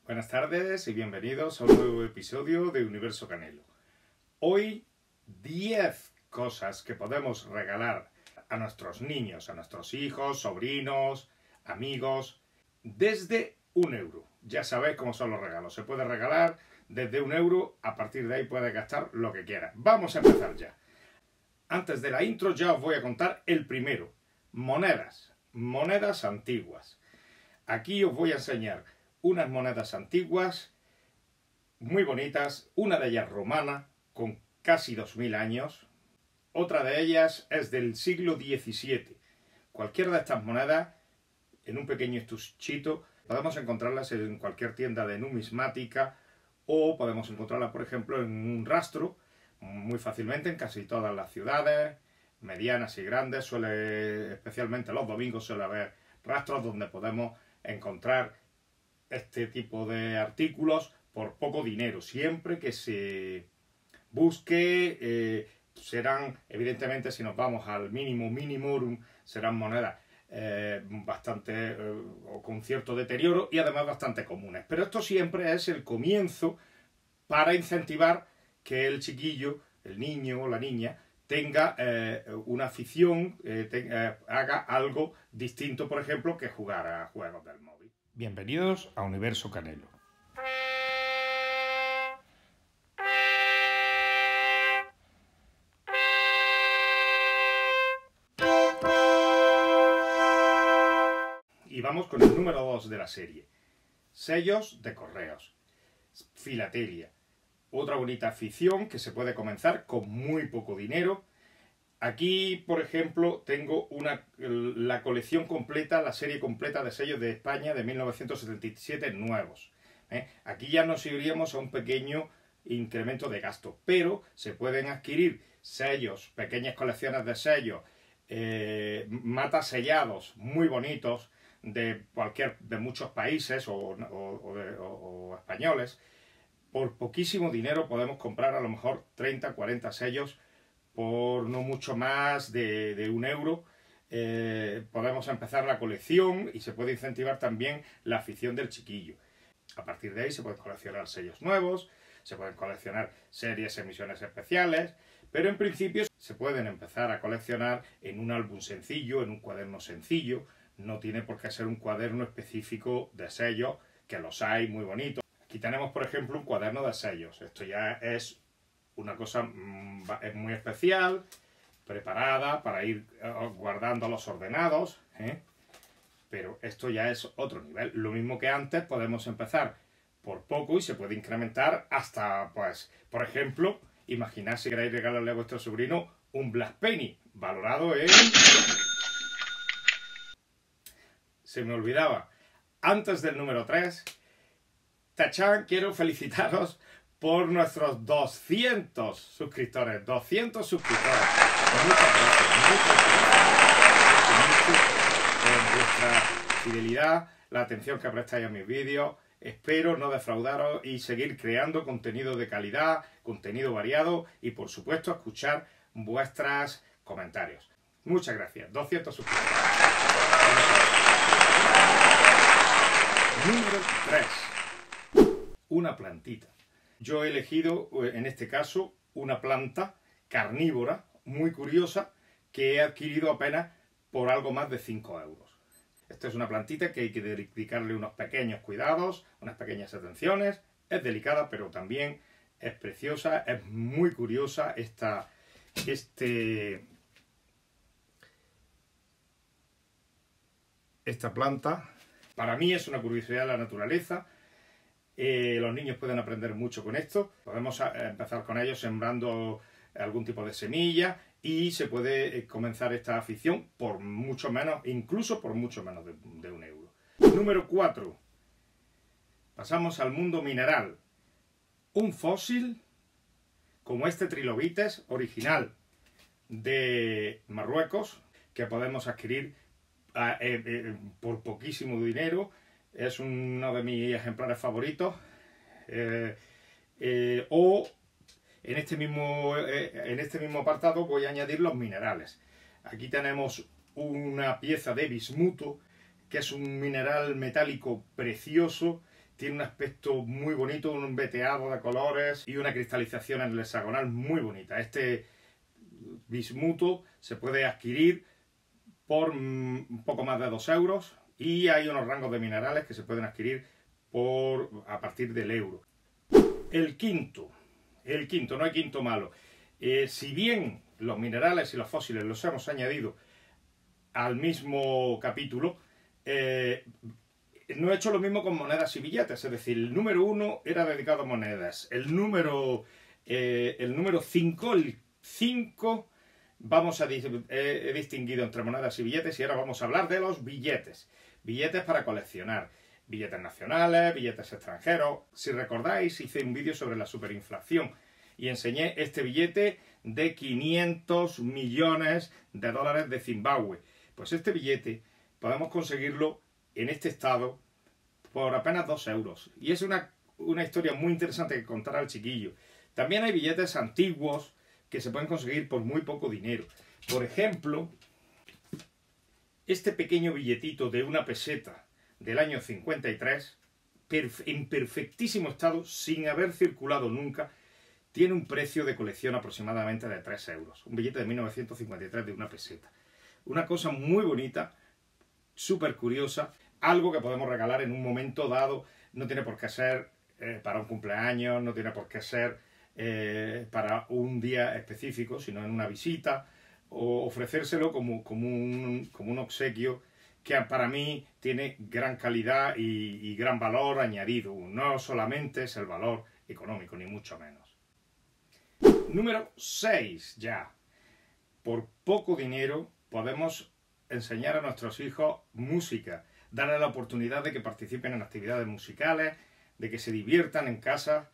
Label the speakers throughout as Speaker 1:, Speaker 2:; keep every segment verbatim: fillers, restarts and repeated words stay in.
Speaker 1: Buenas tardes y bienvenidos a un nuevo episodio de Universo Canelo. Hoy, diez cosas que podemos regalar a nuestros niños, a nuestros hijos, sobrinos, amigos, desde un euro. Ya sabéis cómo son los regalos. Se puede regalar desde un euro, a partir de ahí puedes gastar lo que quieras. Vamos a empezar ya. Antes de la intro ya os voy a contar el primero. Monedas. Monedas antiguas. Aquí os voy a enseñar unas monedas antiguas, muy bonitas, una de ellas romana, con casi dos mil años, otra de ellas es del siglo diecisiete. Cualquiera de estas monedas, en un pequeño estuchito, podemos encontrarlas en cualquier tienda de numismática o podemos encontrarlas, por ejemplo, en un rastro, muy fácilmente en casi todas las ciudades, medianas y grandes, suele, especialmente los domingos suele haber rastros donde podemos encontrar este tipo de artículos por poco dinero, siempre que se busque, eh, serán, evidentemente, si nos vamos al mínimo minimorum, serán monedas eh, bastante, eh, o con cierto deterioro y además bastante comunes. Pero esto siempre es el comienzo para incentivar que el chiquillo, el niño o la niña, tenga eh, una afición, eh, tenga, eh, haga algo distinto, por ejemplo, que jugar a juegos del móvil. Bienvenidos a Universo Canelo. Y vamos con el número dos de la serie. Sellos de correos. Filatelia. Otra bonita afición que se puede comenzar con muy poco dinero. Aquí, por ejemplo, tengo una, la colección completa, la serie completa de sellos de España de mil novecientos setenta y siete nuevos. ¿eh? Aquí ya nos iríamos a un pequeño incremento de gasto, pero se pueden adquirir sellos, pequeñas colecciones de sellos, eh, matas sellados muy bonitos de cualquier, de muchos países o, o, o, de, o, o españoles. Por poquísimo dinero podemos comprar a lo mejor treinta, cuarenta sellos por no mucho más de, de un euro. Eh, podemos empezar la colección y se puede incentivar también la afición del chiquillo. A partir de ahí se pueden coleccionar sellos nuevos, se pueden coleccionar series, emisiones especiales, pero en principio se pueden empezar a coleccionar en un álbum sencillo, en un cuaderno sencillo. No tiene por qué ser un cuaderno específico de sellos, que los hay muy bonitos. Aquí tenemos, por ejemplo, un cuaderno de sellos. Esto ya es una cosa muy especial, preparada para ir guardando los ordenados, ¿eh? Pero esto ya es otro nivel. Lo mismo que antes, podemos empezar por poco y se puede incrementar hasta, pues, por ejemplo, imaginad si queréis regalarle a vuestro sobrino un Black Penny, valorado en... Se me olvidaba, antes del número tres, tachán, quiero felicitaros por nuestros doscientos suscriptores, doscientos suscriptores. Pues muchas gracias, muchas gracias por vuestra fidelidad, la atención que prestáis a mis vídeos. Espero no defraudaros y seguir creando contenido de calidad, contenido variado y, por supuesto, escuchar vuestros comentarios. Muchas gracias, doscientos suscriptores. Número tres. Una plantita. Yo he elegido, en este caso, una planta carnívora muy curiosa que he adquirido apenas por algo más de cinco euros. Esta es una plantita que hay que dedicarle unos pequeños cuidados, unas pequeñas atenciones. Es delicada, pero también es preciosa, es muy curiosa esta, este, esta planta. Para mí es una curiosidad de la naturaleza. Eh, los niños pueden aprender mucho con esto. Podemos a, empezar con ellos sembrando algún tipo de semilla y se puede eh, comenzar esta afición por mucho menos, incluso por mucho menos de, de un euro. Número cuatro. Pasamos al mundo mineral. Un fósil como este trilobites original de Marruecos que podemos adquirir a, eh, eh, por poquísimo dinero. Es uno de mis ejemplares favoritos. Eh, eh, o en este, mismo, eh, en este mismo apartado voy a añadir los minerales. Aquí tenemos una pieza de bismuto, que es un mineral metálico precioso tiene un aspecto muy bonito, un veteado de colores y una cristalización en el hexagonal muy bonita. Este bismuto se puede adquirir por un poco más de dos euros y hay unos rangos de minerales que se pueden adquirir por, a partir del euro. El quinto, el quinto, no hay quinto malo. Eh, si bien los minerales y los fósiles los hemos añadido al mismo capítulo, eh, no he hecho lo mismo con monedas y billetes. Es decir, el número uno era dedicado a monedas. El número eh, el número cinco, el cinco, vamos a he distinguido entre monedas y billetes y ahora vamos a hablar de los billetes. Billetes para coleccionar. Billetes nacionales, billetes extranjeros. Si recordáis, hice un vídeo sobre la superinflación y enseñé este billete de quinientos millones de dólares de Zimbabue. Pues este billete podemos conseguirlo en este estado por apenas dos euros. Y es una, una historia muy interesante que contar al chiquillo. También hay billetes antiguos que se pueden conseguir por muy poco dinero. Por ejemplo, este pequeño billetito de una peseta del año cincuenta y tres, en perfectísimo estado, sin haber circulado nunca, tiene un precio de colección aproximadamente de tres euros. Un billete de mil novecientos cincuenta y tres de una peseta. Una cosa muy bonita, súper curiosa, algo que podemos regalar en un momento dado. No tiene por qué ser eh, para un cumpleaños, no tiene por qué ser eh, para un día específico, sino en una visita, o ofrecérselo como, como, un, como un obsequio que para mí tiene gran calidad y, y gran valor añadido. No solamente es el valor económico, ni mucho menos. Número seis ya. Por poco dinero podemos enseñar a nuestros hijos música, darles la oportunidad de que participen en actividades musicales, de que se diviertan en casa,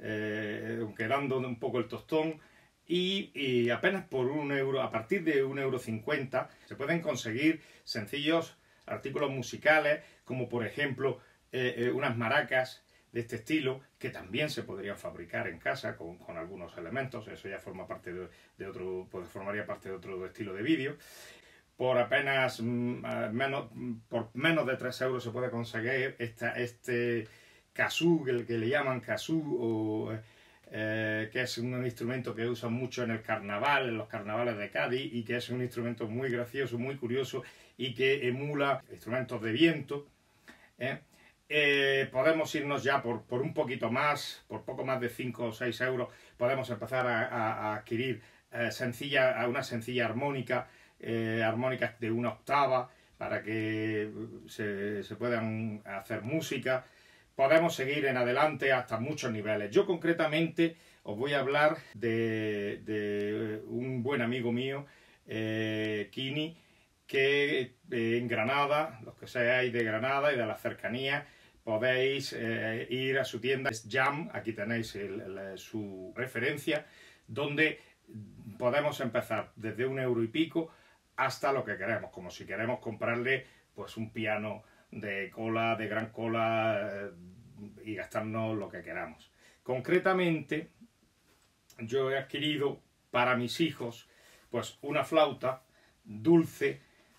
Speaker 1: eh, quedando un poco el tostón, y, y apenas por un euro, a partir de un euro cincuenta, se pueden conseguir sencillos artículos musicales, como por ejemplo eh, eh, unas maracas de este estilo, que también se podrían fabricar en casa con, con algunos elementos. Eso ya forma parte de, de otro, pues formaría parte de otro estilo de vídeo. Por apenas mm, menos, por menos de tres euros se puede conseguir esta, este kazoo, el que le llaman kazoo, o, eh, que es un instrumento que usan mucho en el carnaval, en los carnavales de Cádiz, y que es un instrumento muy gracioso, muy curioso, y que emula instrumentos de viento. ¿eh? Eh, podemos irnos ya por, por un poquito más, por poco más de cinco o seis euros, podemos empezar a, a, a adquirir eh, sencilla, a una sencilla armónica, eh, armónicas de una octava, para que se, se puedan hacer música. Podemos seguir en adelante hasta muchos niveles. Yo concretamente os voy a hablar de, de un buen amigo mío, eh, Kini, que eh, en Granada, los que seáis de Granada y de la cercanía, podéis eh, ir a su tienda, es Jam, aquí tenéis el, el, su referencia, donde podemos empezar desde un euro y pico hasta lo que queremos, como si queremos comprarle pues un piano de cola, de gran cola, eh, y gastarnos lo que queramos. Concretamente, yo he adquirido para mis hijos pues una flauta dulce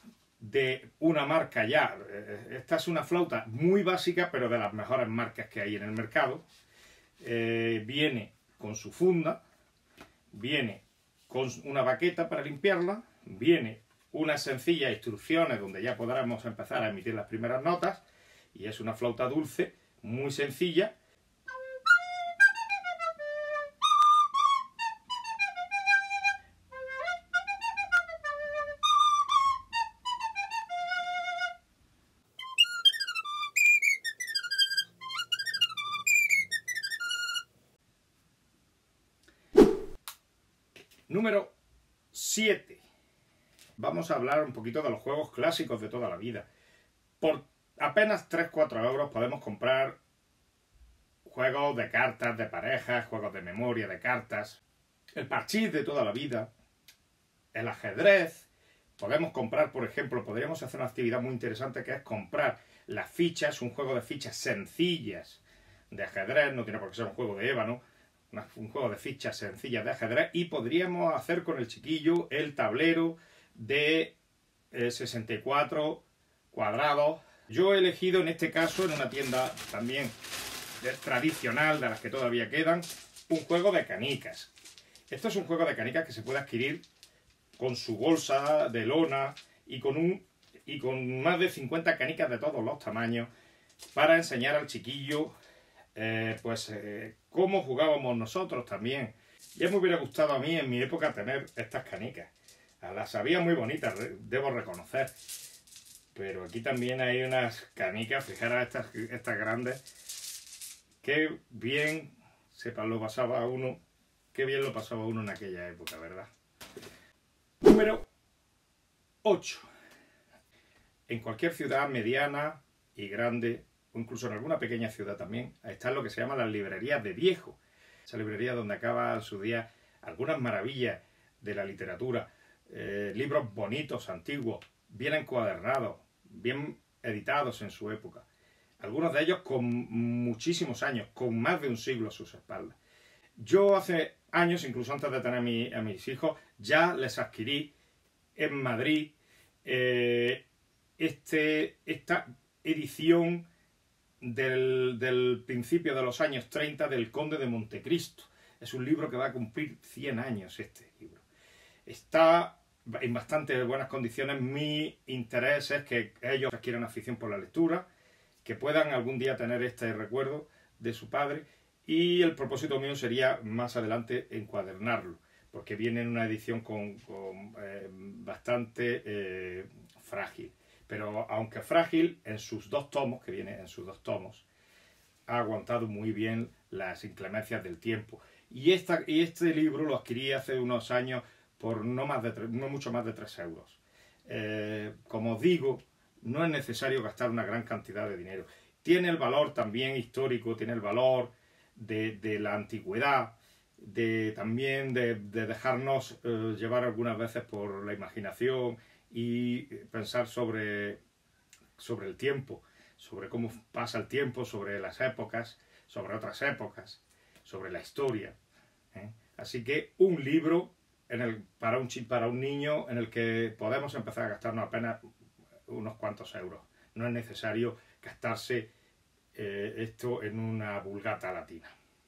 Speaker 1: de una marca ya. Esta es una flauta muy básica, pero de las mejores marcas que hay en el mercado. Eh, viene con su funda, viene con una baqueta para limpiarla, viene unas sencillas instrucciones donde ya podremos empezar a emitir las primeras notas, y es una flauta dulce, muy sencilla. Número siete. Vamos a hablar un poquito de los juegos clásicos de toda la vida. Por apenas tres a cuatro euros podemos comprar juegos de cartas, de parejas, juegos de memoria, de cartas, el parchís de toda la vida, el ajedrez. Podemos comprar, por ejemplo, podríamos hacer una actividad muy interesante que es comprar las fichas, un juego de fichas sencillas de ajedrez, no tiene por qué ser un juego de ébano, un juego de fichas sencillas de ajedrez, y podríamos hacer con el chiquillo el tablero de eh, sesenta y cuatro cuadrados Yo he elegido en este caso, en una tienda también tradicional, de las que todavía quedan, un juego de canicas. Esto es un juego de canicas que se puede adquirir con su bolsa de lona y con, un, y con más de cincuenta canicas de todos los tamaños para enseñar al chiquillo eh, pues eh, cómo jugábamos nosotros también. Ya me hubiera gustado a mí en mi época tener estas canicas. Las había muy bonitas, debo reconocer. Pero aquí también hay unas canicas, fijaros estas, estas grandes. Qué bien se lo pasaba uno, qué bien lo pasaba uno en aquella época, ¿verdad? Número ocho. En cualquier ciudad mediana y grande, o incluso en alguna pequeña ciudad también, están lo que se llaman las librerías de viejo. Esa librería donde acaba en su día algunas maravillas de la literatura, eh, libros bonitos, antiguos, bien encuadernados, bien editados en su época. Algunos de ellos con muchísimos años, con más de un siglo a sus espaldas. Yo hace años, incluso antes de tener a, mi, a mis hijos, ya les adquirí en Madrid eh, este, esta edición del, del principio de los años treinta del Conde de Montecristo. Es un libro que va a cumplir cien años este libro. Está en bastante buenas condiciones. Mi interés es que ellos adquieran afición por la lectura, que puedan algún día tener este recuerdo de su padre, y el propósito mío sería más adelante encuadernarlo, porque viene en una edición con, con eh, bastante eh, frágil. Pero aunque frágil, en sus dos tomos, que viene en sus dos tomos, ha aguantado muy bien las inclemencias del tiempo. Y, esta, y este libro lo adquirí hace unos años por no, más de tres, no mucho más de tres euros. Eh, como os digo, no es necesario gastar una gran cantidad de dinero. Tiene el valor también histórico, tiene el valor de, de la antigüedad, de, también de, de dejarnos eh, llevar algunas veces por la imaginación y pensar sobre, sobre el tiempo, sobre cómo pasa el tiempo, sobre las épocas, sobre otras épocas, sobre la historia. ¿eh? Así que un libro en el, para, un, para un niño en el que podemos empezar a gastarnos apenas unos cuantos euros. No es necesario gastarse eh, esto en una vulgata latina.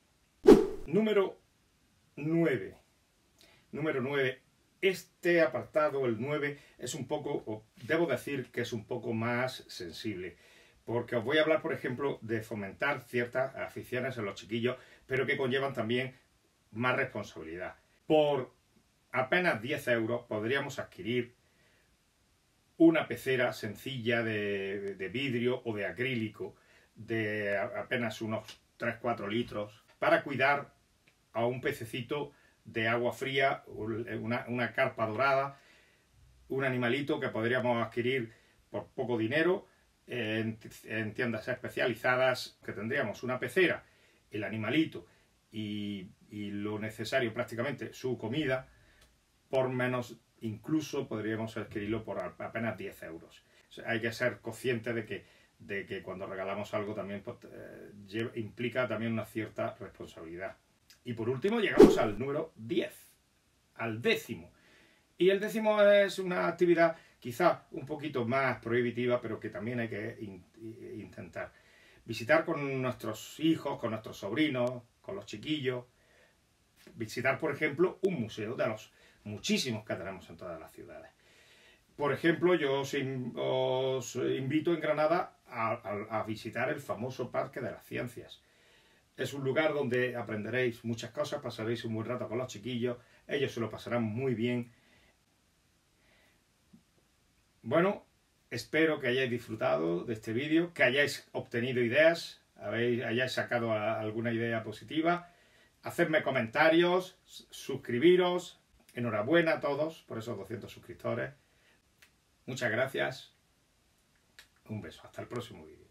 Speaker 1: Número nueve. Número nueve. Este apartado, el nueve, es un poco, o debo decir que es un poco más sensible, porque os voy a hablar, por ejemplo, de fomentar ciertas aficiones en los chiquillos, pero que conllevan también más responsabilidad. Por apenas diez euros podríamos adquirir una pecera sencilla de, de vidrio o de acrílico de apenas unos tres cuatro litros para cuidar a un pececito de agua fría, una, una carpa dorada, un animalito que podríamos adquirir por poco dinero en, en tiendas especializadas, que tendríamos una pecera, el animalito y, y lo necesario prácticamente, su comida, por menos, incluso podríamos adquirirlo por apenas diez euros. O sea, hay que ser consciente de que, de que cuando regalamos algo también pues, eh, lleva, implica también una cierta responsabilidad. Y por último llegamos al número diez, al décimo. Y el décimo es una actividad quizá un poquito más prohibitiva, pero que también hay que in, intentar. Visitar con nuestros hijos, con nuestros sobrinos, con los chiquillos. Visitar, por ejemplo, un museo de los muchísimos que tenemos en todas las ciudades. Por ejemplo, yo os, os invito en Granada a, a, a visitar el famoso Parque de las Ciencias. Es un lugar donde aprenderéis muchas cosas, pasaréis un buen rato con los chiquillos, ellos se lo pasarán muy bien. Bueno, espero que hayáis disfrutado de este vídeo, que hayáis obtenido ideas, habéis, hayáis sacado alguna idea positiva. Hacedme comentarios, suscribiros. Enhorabuena a todos por esos doscientos suscriptores. Muchas gracias. Un beso. Hasta el próximo vídeo.